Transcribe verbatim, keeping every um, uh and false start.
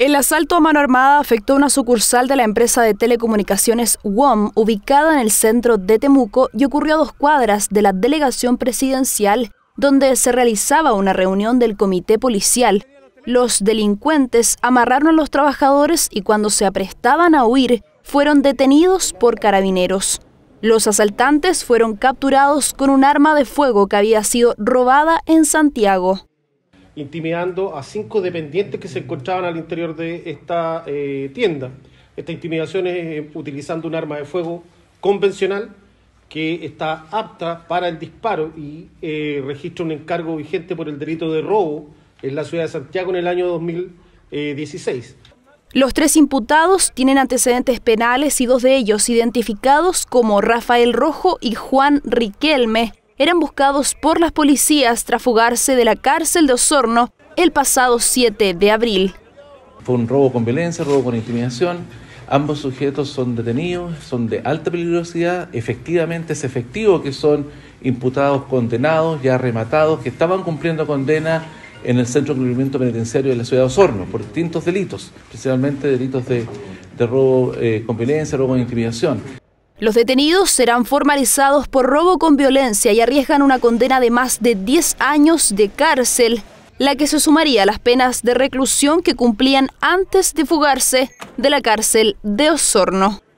El asalto a mano armada afectó una sucursal de la empresa de telecomunicaciones W O M, ubicada en el centro de Temuco, y ocurrió a dos cuadras de la delegación presidencial, donde se realizaba una reunión del comité policial. Los delincuentes amarraron a los trabajadores y cuando se aprestaban a huir, fueron detenidos por carabineros. Los asaltantes fueron capturados con un arma de fuego que había sido robada en Santiago. Intimidando a cinco dependientes que se encontraban al interior de esta eh, tienda. Esta intimidación es eh, utilizando un arma de fuego convencional que está apta para el disparo y eh, registra un encargo vigente por el delito de robo en la ciudad de Santiago en el año dos mil dieciséis. Los tres imputados tienen antecedentes penales y dos de ellos, identificados como Rafael Rojo y Juan Riquelme, eran buscados por las policías tras fugarse de la cárcel de Osorno el pasado siete de abril. Fue un robo con violencia, robo con intimidación. Ambos sujetos son detenidos, son de alta peligrosidad. Efectivamente es efectivo que son imputados, condenados, ya rematados, que estaban cumpliendo condena en el Centro de Cumplimiento Penitenciario de la ciudad de Osorno por distintos delitos, principalmente delitos de, de robo eh, con violencia, robo con intimidación. Los detenidos serán formalizados por robo con violencia y arriesgan una condena de más de diez años de cárcel, la que se sumaría a las penas de reclusión que cumplían antes de fugarse de la cárcel de Osorno.